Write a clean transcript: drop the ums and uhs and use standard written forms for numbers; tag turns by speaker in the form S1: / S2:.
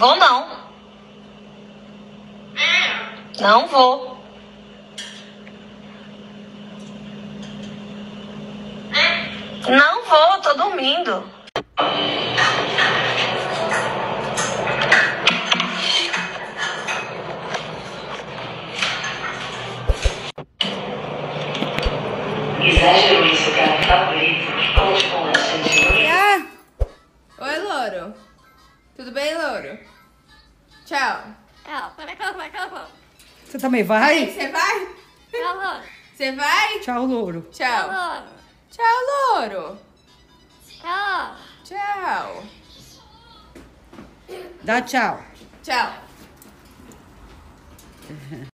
S1: Vou não. Não vou. Não vou, tô dormindo.
S2: Exagero em seu carro favorito, conte com bastante.
S3: Oi, louro. Tudo bem, louro? Tchau.
S4: Você também vai?
S3: Você vai? Você vai?
S4: Tchau, louro.
S3: Tchau. Tchau, louro. Tchau.
S4: Dá tchau.
S3: Tchau.